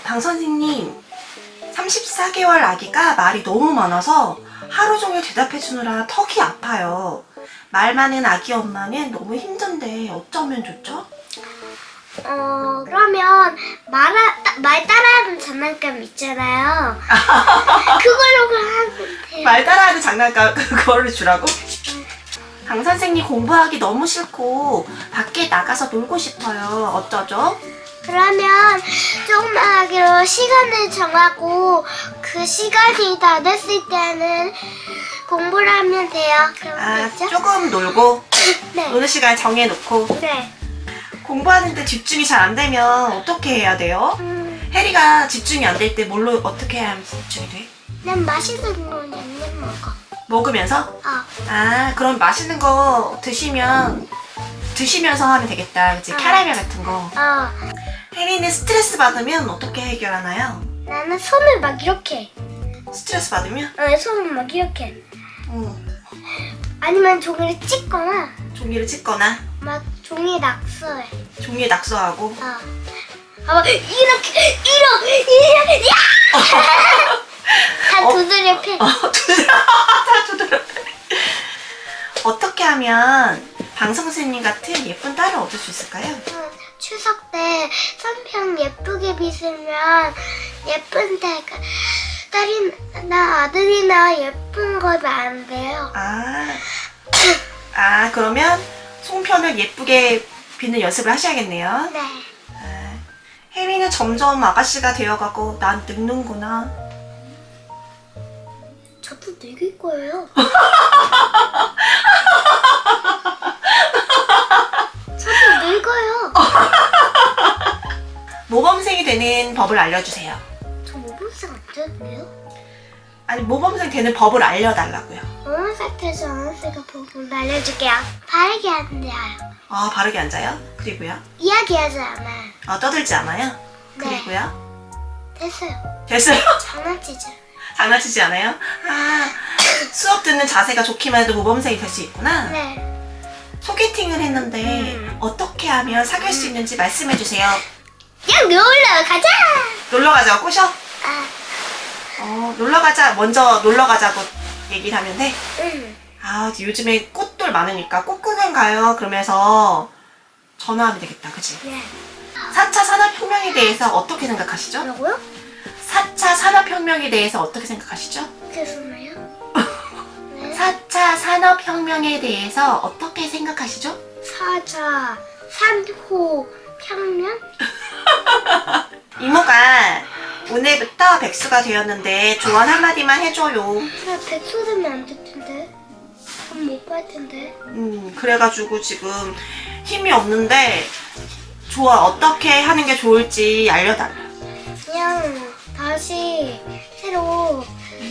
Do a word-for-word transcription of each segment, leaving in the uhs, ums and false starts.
방 선생님, 삼십사 개월 아기가 말이 너무 많아서 하루 종일 대답해주느라 턱이 아파요. 말 많은 아기 엄마는 너무 힘든데 어쩌면 좋죠? 어, 그러면 말, 말 따라하는 장난감 있잖아요. 그걸로 하면 돼요. 말 따라하는 장난감 그거를 주라고? 방 선생님 공부하기 너무 싫고 밖에 나가서 놀고 싶어요. 어쩌죠? 그러면 조금만 하기로 시간을 정하고 그 시간이 다 됐을 때는 공부를 하면 돼요. 그럼 아, 되죠? 조금 놀고 네. 노는 시간 정해놓고. 네. 공부하는데 집중이 잘 안 되면 어떻게 해야 돼요? 음, 혜리가 집중이 안 될 때 뭘로 어떻게 해야 집중이 돼? 난 맛있는 거 냠냠 먹어. 먹으면서? 어. 아, 그럼 맛있는 거 드시면 드시면서 하면 되겠다. 그치? 어. 캐러멜 같은 거. 어. 혜리는 스트레스 받으면 어떻게 해결하나요? 나는 손을 막 이렇게. 스트레스 받으면? 어, 손을 막 이렇게. 어, 아니면 종이를 찍거나 종이를 찢거나 막 종이 낙서해. 종이에 낙서하고. 어. 아, 이렇게 이렇게 이렇게 야! 다 어? 두드려 패. 어, 두드려. 다 두드려. 어떻게 하면 방 선생님 같은 예쁜 딸을 얻을 수 있을까요? 응, 추석 때 선평 예쁘게 빗으면 예쁜데 그 딸이나 아들이나 예쁜 거 많은데요. 아, 아 그러면 송편을 예쁘게 빚는 연습을 하셔야겠네요. 네. 아, 혜리는 점점 아가씨가 되어가고 난 늙는구나. 저도 늙을 거예요. 저도 늙어요. 모범생이 되는 법을 알려주세요. 저 모범생 안 되는데요? 아니, 모범생 되는 법을 알려달라고요. 모범생 돼서 모범생가 보고 알려줄게요. 바르게 앉아요. 아, 바르게 앉아요? 그리고요? 이야기하지 않아요. 아, 떠들지 않아요? 네. 그리고요? 됐어요. 됐어요? 장난치죠. 장난치지 않아요? 아, 수업 듣는 자세가 좋기만 해도 모범생이 될 수 있구나. 네. 소개팅을 했는데 음. 어떻게 하면 사귈 수 있는지 말씀해주세요. 야, 놀러 가자! 놀러 가자고 꼬셔? 아, 어, 놀러 가자. 먼저 놀러 가자고 얘기를 하면 돼? 응. 아, 요즘에 꽃들 많으니까 꽃구경 가요. 그러면서 전화하면 되겠다. 그치? 네. 사 차 산업혁명에 대해서 어떻게 생각하시죠? 뭐라고요? 사 차 산업혁명에 대해서 어떻게 생각하시죠? 죄송해요. 네. 사 차 산업혁명에 대해서 어떻게 생각하시죠? 사자, 산호, 평면? 이모가 오늘부터 백수가 되었는데 조언 한마디만 해줘요. 나 백수 되면 안 될 텐데. 돈 못 벌 텐데. 음, 그래가지고 지금 힘이 없는데 좋아, 어떻게 하는 게 좋을지 알려달라. 그냥 다시 새로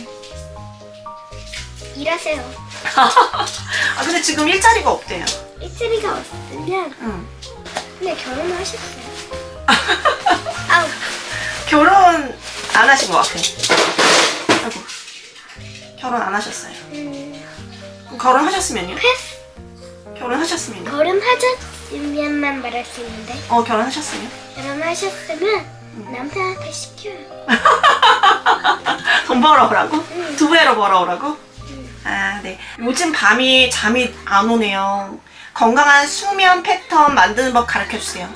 일하세요. 아, 근데 지금 일자리가 없대요. 일자리가 없으면 응. 근데 결혼하셨어요. 아우, 결혼 안 하신 것 같아. 아이고. 결혼 안 하셨어요. 음, 그럼 결혼하셨으면요? 패스. 결혼하셨으면요? 결혼하셨으면만 말할 수 있는데 어, 결혼하셨으면? 결혼하셨으면 남편한테 시켜요. 돈 벌어오라고? 응. 두 배로 벌어오라고? 응. 아, 네. 요즘 밤이 잠이 안 오네요. 건강한 수면 패턴 만드는 법 가르쳐주세요.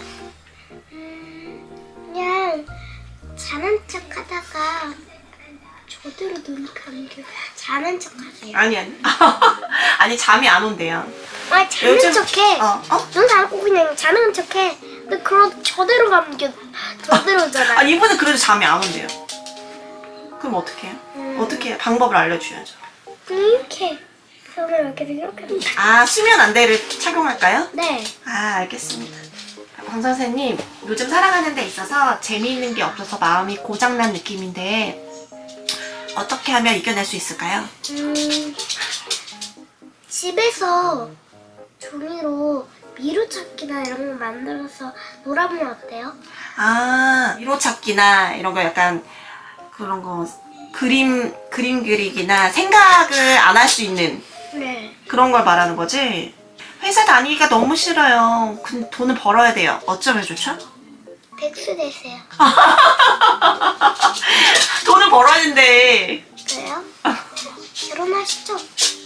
음, 그냥 자는 척 하다가 저대로 눈 감겨 자는 척 하세요. 아니, 아니. 아니, 잠이 안 온대요. 아, 자는 요즘- 척해. 어, 어? 눈 감고 그냥 자는 척해. 근데 그럼 저대로 감겨. 저대로잖아. 아, 이분은 그래도 잠이 안 온대요. 그럼 어떻게 해요? 음. 어떻게 해요? 방법을 알려주셔야죠. 이렇게. 손을 이렇게 이렇게. 아, 수면 안대를 착용할까요? 네. 아, 알겠습니다. 방 선생님, 요즘 살아가는 데 있어서 재미있는 게 없어서 마음이 고장난 느낌인데 어떻게 하면 이겨낼 수 있을까요? 음, 집에서 종이로 미로찾기나 이런 거 만들어서 놀아보면 어때요? 아, 미로찾기나 이런 거 약간 그런 거 그림, 그림 그리기나 생각을 안 할 수 있는 네. 그런 걸 말하는 거지? 회사 다니기가 너무 싫어요. 근데 돈을 벌어야 돼요. 어쩌면 좋죠? 백수 되세요. 돈을 벌었는데 그래요? 결혼하시죠?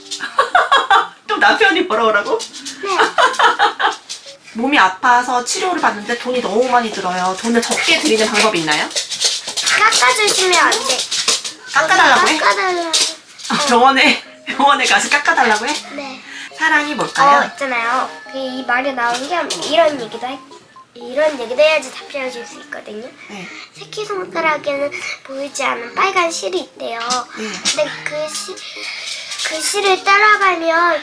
또 남편이 벌어오라고? 네. 몸이 아파서 치료를 받는데 돈이 너무 많이 들어요. 돈을 적게 드리는 방법이 있나요? 깎아주시면 안 돼. 깎아달라고 해? 깎아달라고. 아, 병원에 병원에 가서 깎아달라고 해? 네. 사랑이 어, 뭘까요? 있잖아요. 그 이 말이 나온 게 이런 얘기도 할, 이런 얘기도 해야지 답변을 줄 수 있거든요. 네. 새끼손가락에는 보이지 않는 빨간 실이 있대요. 네. 근데 그 실, 그 실을 따라가면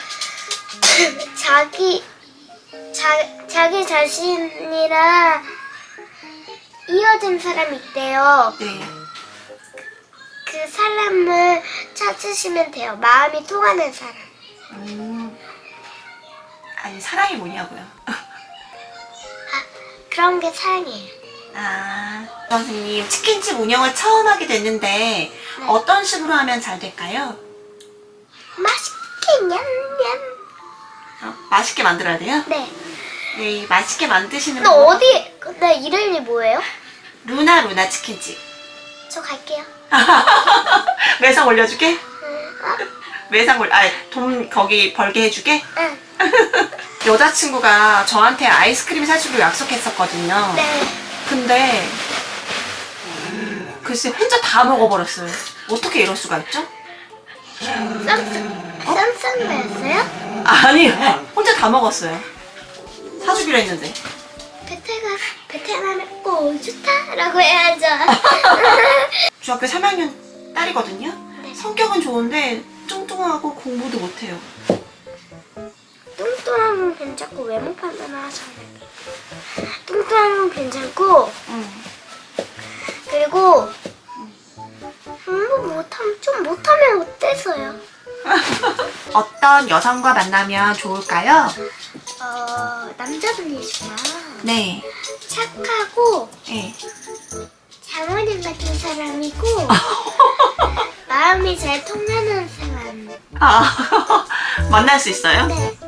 자기 자, 자기 자신이랑 이어진 사람이 있대요. 네. 그 사람을 찾으시면 돼요. 마음이 통하는 사람. 음. 아니 사랑이 뭐냐고요? 아, 그런 게 사랑이에요. 아, 선생님 치킨집 운영을 처음 하게 됐는데 네. 어떤 식으로 하면 잘 될까요? 맛있게 냠냠. 어, 맛있게 만들어야 돼요? 네. 네, 맛있게 만드시는 너 분 어디? 근데 이름이 뭐예요? 루나 루나 치킨집. 저 갈게요. 매상 올려주게? 응. 아, 매상 올, 아, 돈 거기 벌게 해주게? 응. 여자친구가 저한테 아이스크림 사주기로 약속했었거든요. 네. 근데 글쎄 혼자 다 먹어버렸어요. 어떻게 이럴 수가 있죠? 쌈쌈 쌈쌈이었어요? 아니, 혼자 다 먹었어요. 사주기로 했는데. 베테가 베테남에 꼭 좋다라고 해야죠. 중학교 삼 학년 딸이거든요. 네. 성격은 좋은데 뚱뚱하고 공부도 못해요. 뚱뚱한 건 괜찮고 외모 판단을 하셔야 돼요. 뚱뚱한 건 괜찮고 응. 그리고 공부 못하면 좀 못하면 어때서요? 어떤 여성과 만나면 좋을까요? 어 남자분이시구나. 네. 착하고 네. 장모님 같은 사람이고 마음이 잘 통하는 사람. 아, 만날 수 있어요? 네.